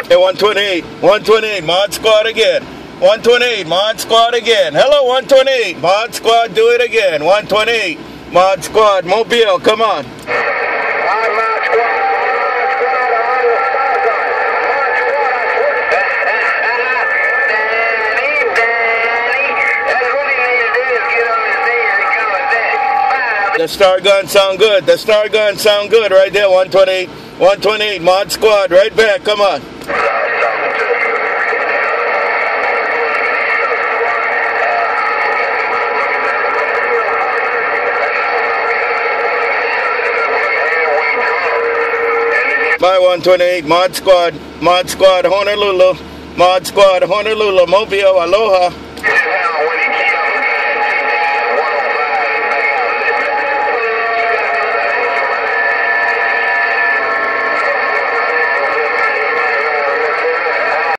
Hey, 128, 128, Mod Squad again. 128, Mod Squad again. Hello, 128, Mod Squad, do it again. 128, Mod Squad, Mobile, come on. The star gun sound good. The star gun sound good right there. 128. 128. Mod Squad right back. Come on. Bye 128. Mod Squad. Mod Squad Honolulu. Mod Squad Honolulu. Mobile. Aloha.